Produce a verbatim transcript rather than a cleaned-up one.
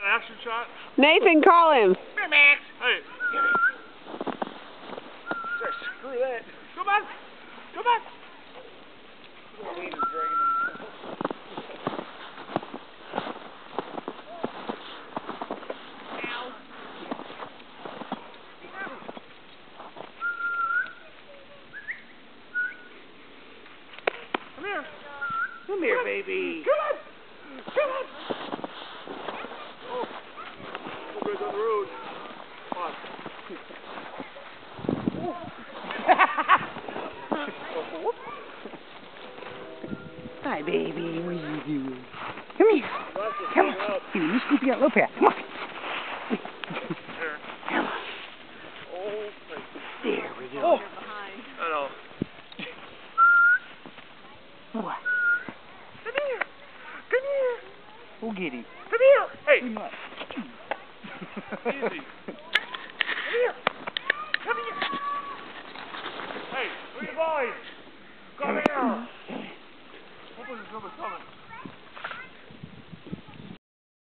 Action shot. Nathan, call him. Come here, Max. Hey. Give me. Screw that. Come on. Come on. Come here. Come here, baby. Come on. Come on. Oh. We're on the road. Come on. Hi, baby. What are you doing? Come here. Come on. Here, let me scoop you out a little bit. Come on. There. Come on. Oh, There we go. Oh. I know. What? Come here. Come here. Go get him. Come here. Hey. Come on. Easy. Come here. Come here. Hey, where you boys? Come here. Hopefully there's nobody coming.